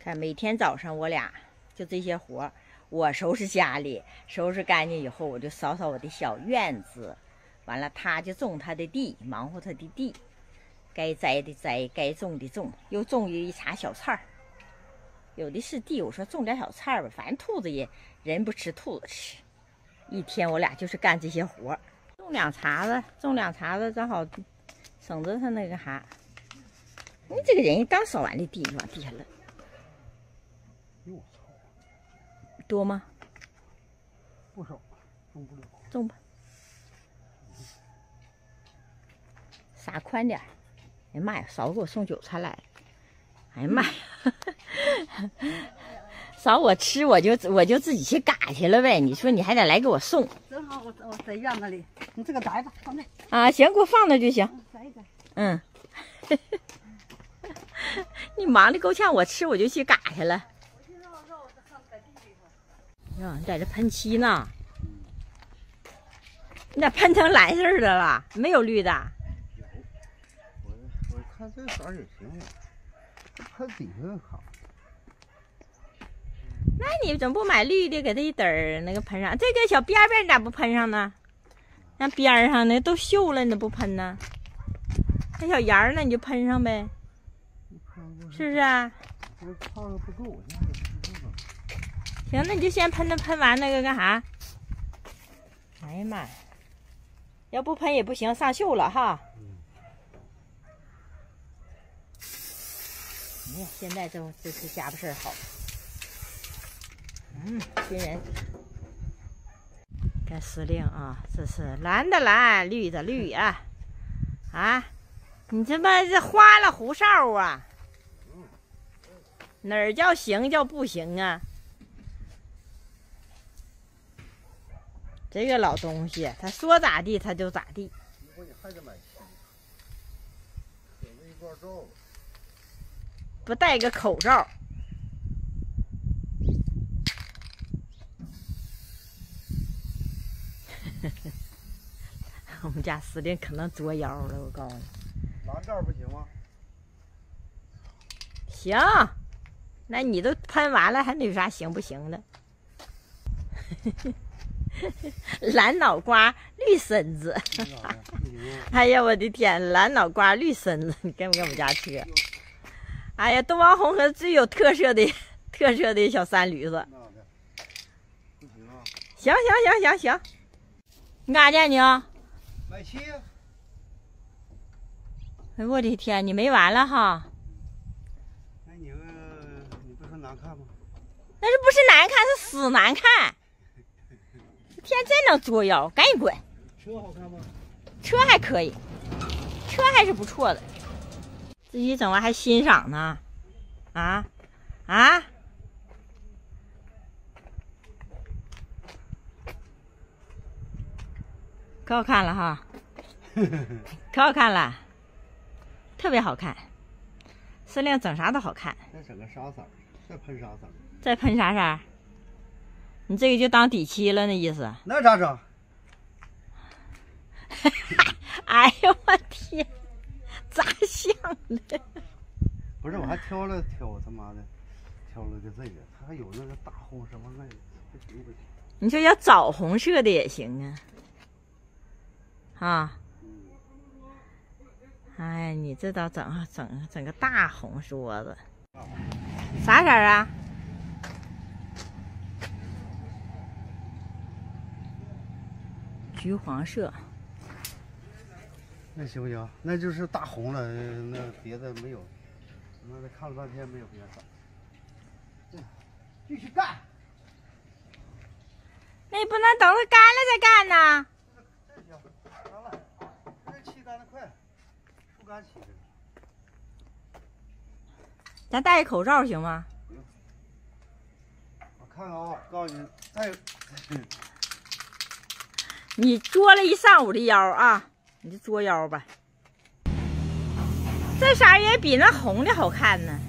看每天早上我俩就这些活，我收拾家里，收拾干净以后，我就扫扫我的小院子，完了他就种他的地，忙活他的地，该栽的栽，该种的种，又种一茬小菜儿。有的是地，我说种点小菜儿吧，反正兔子也人不吃，兔子吃。一天我俩就是干这些活，种两茬子，正好省着他那个啥。你这个人刚扫完的地就往地下扔，多吗？ 不少，种不了。 种吧，撒宽点。哎呀妈呀，嫂子给我送韭菜来了。哎呀妈呀，嫂我吃我就自己去嘎去了呗。你说你还得来给我送？ 正好我在院子里，你这个摘吧，放那。 啊，行，给我放那就行。 摘一摘。 嗯。你忙的够呛，我吃我就去嘎去了。哟，你在这喷漆呢？你咋喷成蓝色的了？没有绿的？ 有，我看这色也行，喷底下好。 那你怎么不买绿的，给它一点儿那个喷上？这个小边边你咋不喷上呢？那边上呢都锈了，你咋不喷呢？那小沿儿呢你就喷上呗。是不是啊？ 我烫的不够， 行，那你就先喷完那个干啥？哎呀妈呀！要不喷也不行，上锈了哈。哎呀，现在这家伙事儿好。军人。看司令啊，这是蓝的蓝，绿的绿啊！啊，你这妈这花了胡哨啊！哪儿叫行叫不行啊？这个老东西，他说咋地他就咋地。 以后你还得买漆，有那一罐罩， 不戴个口罩。我们家司令可能作妖了，我告诉你。 蓝盖不行吗？ 行。那你都喷完了，还能有啥行不行的？蓝脑瓜，绿身子。哎呀，我的天，蓝脑瓜，绿身子，你跟不跟我们家车？哎呀，东王红河最有特色的小三驴子。 不行啊。 行，你干啥去你啊？ 买漆。 哎，我的天，你没完了哈！ 你不说难看吗？ 那是不是难看，是死难看！天真能作妖，赶紧滚！ 车好看吗？ 车还可以，车还是不错的。自己整完还欣赏呢？啊！可好看了哈！可好看了，特别好看。司令整啥都好看。 再整个啥色儿？再喷啥色儿？ 再喷啥色儿？你这个就当底漆了，那意思？ 那咋整？ 哎呀，我天，咋想的？ 不是，我还挑了，他妈的，挑了个这个，它还有那个大红什么那个，不行。 你说要枣红色的也行啊。啊。哎，你这倒整个大红桌子，啥色儿啊？橘黄色。 那行不行？那就是大红了，那别的没有。妈的，看了半天没有别的色。继续干。 那你不能等它干了再干呐？ 这行，干了，这漆干得快。干起咱戴个口罩行吗？ 我看看啊，告诉你，再你作了一上午的妖啊，你就作妖吧。这色也比那红的好看呢。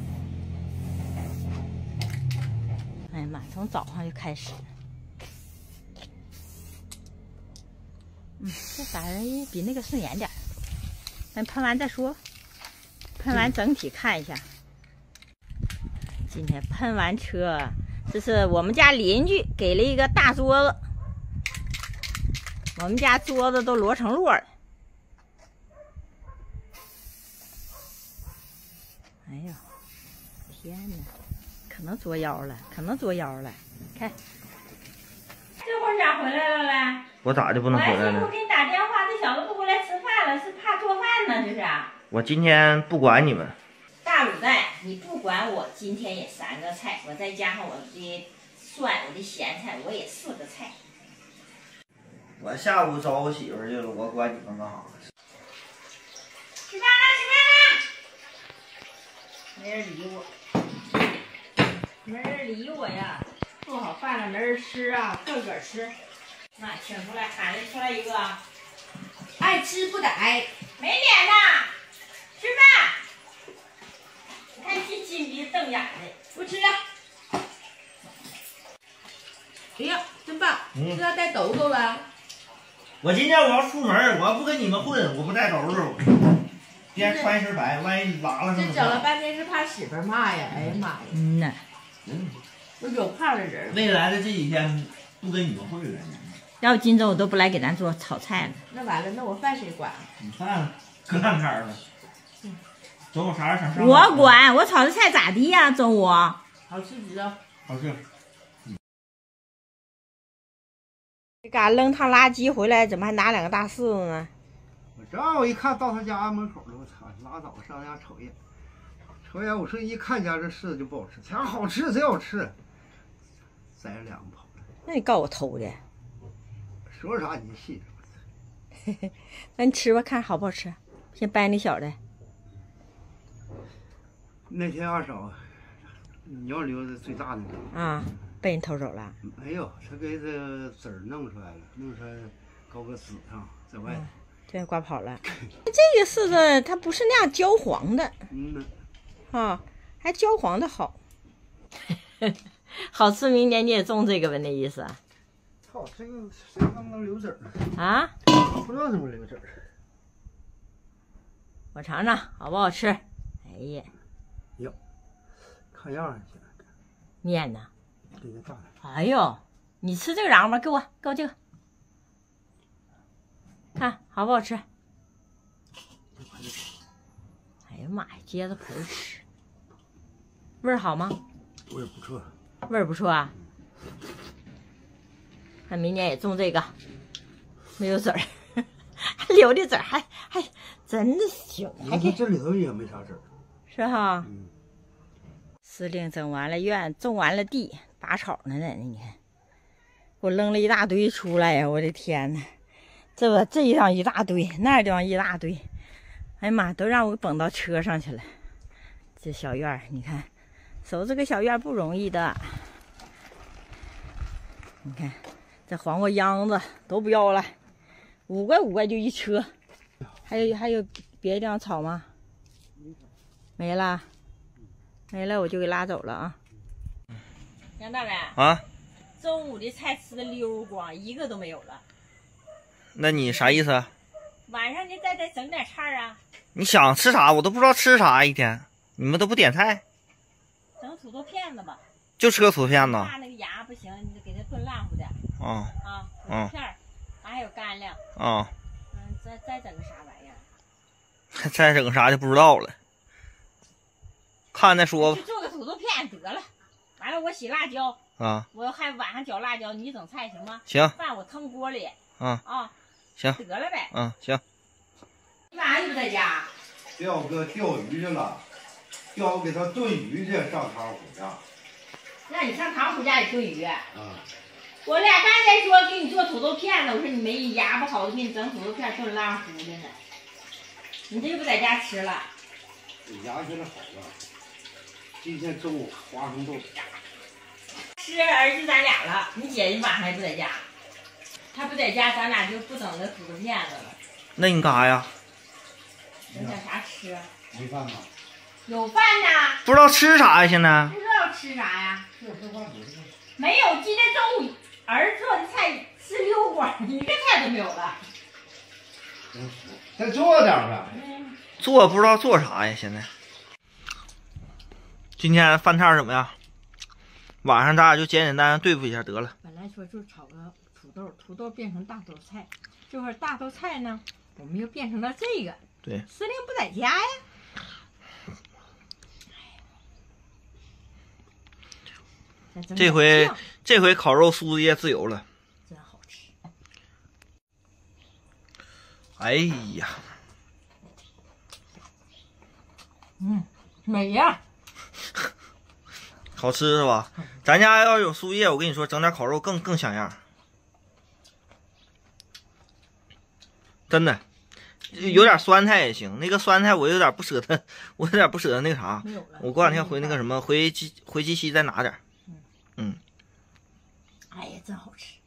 哎呀妈，从早上就开始。这色比那个顺眼点。咱喷完再说，喷完整体看一下。 今天喷完车，这是我们家邻居给了一个大桌子，我们家桌子都摞成摞了。哎呦，天哪，可能作妖了，可能作妖了。看，这会儿咋回来了嘞？ 我咋就不能回来了？ 我给你打电话，这小子不回来吃饭了，是怕做饭呢，这是。 我今天不管你们。 大卤蛋，你不管我，今天也3个菜，我再加上我的蒜，我的咸菜，我也4个菜。 我下午找我媳妇去了，我管你们干啥？ 吃饭了，吃饭了！没人理我，没人理我呀！做好饭了，没人吃啊，个个吃。那请出来，喊着出来一个， 爱吃不逮， 没脸呐！吃饭！你看这金鼻子瞪眼的， 不吃了。哎呀，真棒！是要带兜兜了？ 我今天我要出门，我要不跟你们混，我不带兜兜，今天穿一身白，万一拉了什么？ 这整了半天是怕媳妇骂呀！哎呀妈呀！ 呐， 我有怕的人。 未来的这几天不跟你们混了。 要不今周我都不来给咱做炒菜了。 那完了，那我饭谁管？ 你饭搁干摊了。中午啥时候想上？ 我管，我炒的菜咋地呀？中午好吃极了。 好吃。 这嘎扔趟垃圾回来，怎么还拿2个大柿子呢？ 我正好一看到他家门口了，我操，拉倒，上家瞅一眼。瞅一眼，我说一看家这柿子就不好吃，才好吃，贼好吃。摘了2个跑了。 那你告我偷的？ 说啥你就信。 那你吃吧，看好不好吃。先掰那小的。 那天二嫂，你要留的最大的那个啊，被人偷走了。 没有，他给这籽儿弄出来了，弄出来搞个籽上，在外头。 这刮跑了。这个柿子它不是那样焦黄的，啊，还焦黄的好。好吃，明年你也种这个呗，那意思。 操，这个谁能留籽儿啊？ 不知道怎么留籽儿。 我尝尝好不好吃？哎呀， 哟，看样儿行。 面呢？ 这个大的。 哎呦，你吃这个瓤吧，给我这个，看好不好吃？哎呀妈呀，接着盆吃，味儿好吗？ 味儿不错。 味儿不错啊。看明年也种这个，没有籽儿，留的籽儿还真的行，还给这里头也没啥籽儿， 是哈。司令整完了院，种完了地，打草呢，你看，我扔了一大堆出来呀！我的天哪，这地方一大堆，那地方一大堆，哎呀妈，都让我蹦到车上去了。这小院儿，你看，守这个小院不容易的。你看，这黄瓜秧子都不要了，5块就一车。还有别的地方草吗？没了。没了，我就给拉走了啊！杨大人啊， 中午的菜吃的溜光，一个都没有了。 那你啥意思？ 晚上你再整点菜啊！ 你想吃啥？我都不知道吃啥一天。你们都不点菜？ 整土豆片子吧。 就吃个土豆片子。 怕那个牙不行，你就给它炖烂乎的。 啊。 土豆片儿，还有干粮。 啊。 再整个啥玩意儿？再整个啥就不知道了。看再说吧。 就做个土豆片得了，完了我洗辣椒啊， 我还晚上搅辣椒，你整菜行吗？ 行。 饭我腾锅里。 行。 得了呗。 行。 你晚上也不在家？ 彪哥钓鱼去了，彪给他炖鱼去，上汤虎家。 让你上唐虎家里炖鱼。我俩刚才说给你做土豆片子，我说你没牙不好，我给你整土豆片炖烂糊的呢。你这就不在家吃了？ 牙现在好了。今天中午花生豆吃儿子咱俩了，你姐晚上还不在家，她不在家，咱俩就不整那土豆片子了。 那你干啥呀？ 整点啥吃？ 没饭吗？ 有饭呢。 不知道吃啥呀？现在不知道吃啥呀？没有，今天中午儿子做的菜吃溜光，一个菜都没有了。 再做点呗。 做不知道做啥呀？现在。 今天饭菜怎么样？晚上咱俩就简简单单对付一下得了。 本来说就炒个土豆，土豆变成大豆菜，这会儿大豆菜呢，我们又变成了这个。 对， 司令不在家呀。 这回烤肉苏子叶自由了， 真好吃。 哎呀， 美呀！ 好吃是吧？咱家要有苏叶，我跟你说，整点烤肉更像样。真的，有点酸菜也行。那个酸菜我有点不舍得，那个啥。我过两天回那个什么，回鸡西再拿点。 哎呀，真好吃。